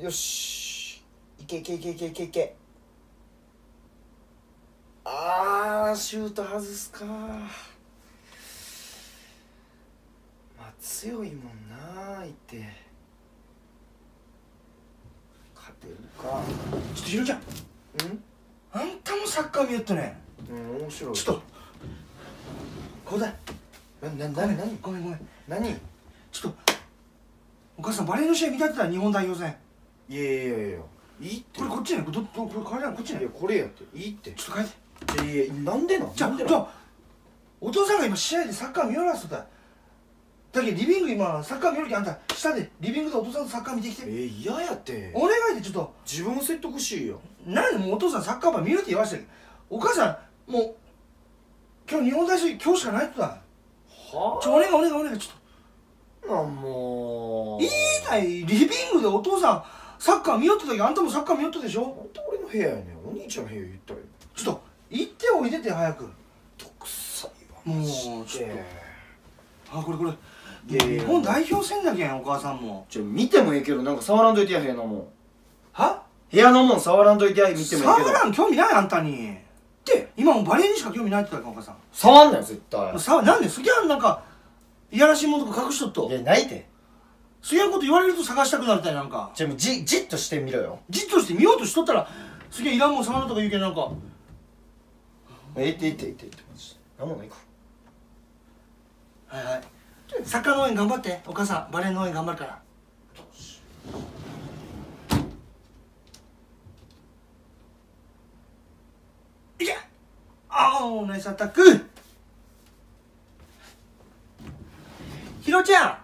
よし、いけいけいけいけいけいけ。シュート外すか。まあ強いもんな相手。勝てるか。 ちょっとひろちゃん、あんたもサッカー見よっとね。 面白い。 ちょっとこうだ。 何ごめん何。 ちょっとお母さんバレーの試合見たってたら日本代表戦。 いやいいって。 これこっちね。これ変えない。こっちね。 いやこれやっていいって。 ちょっと変えて。 いやなんでなん。 じゃあお父さんが今試合でサッカー見よらすとだ。だけどリビング今サッカー見よるけど、あんた下でリビングでお父さんとサッカー見てきて。 嫌やって。 お願いでちょっと。 自分を説得しいよ。 なんでもうお父さんサッカーば見るって言わしてる。お母さんもう今日日本代表今日しかないとだ。 はあ。 お願いちょっと。 もういいない。リビングでお父さんサッカー見よった時あんたもサッカー見よったでしょ。 なんで俺の部屋やねん。お兄ちゃんの部屋言ったらよ。 ちょっと行っておいでって早く。 どくさいわもうマジちょっで。 とこれいやいや日本代表戦だけやん。お母さんも見てもええけど、なんか触らんといてや。部屋のもんは部屋のもん触らんといてや。見てもええけど。 触らん興味ないあんたにって今もうバレーにしか興味ないって言ったからお母さん。 触んなよ絶対。 なんで好きやん。なんかいやらしいものとか隠しとっと。 いやないて。 好きやんこと言われると探したくなるたい。なんかじゃあもうじっとしてみろよ。 じっとして見ようとしとったらすげえいらんもん触るとか言うけど、なんかええってマジでなんもないか。 はいサッカーの応援頑張って。お母さんバレーの応援頑張るから。いけ。ナイスアタック。ひろちゃん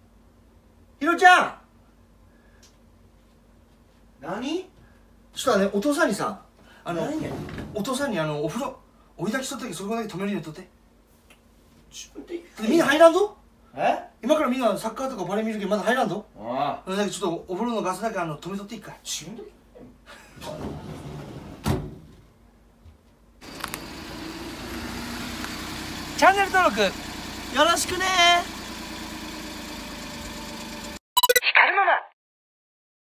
何。 ちょっとね、お父さんにさ何や。 お父さんにお風呂追い炊きしとったけど、そこだけ止めるようにとって。 自分でみんな入らんぞ。 今からみんなサッカーとかバレー見るけどまだ入らんぞ。 あだけどちょっとお風呂のガスだけ止めとっていいか。 自分でチャンネル登録よろしくね。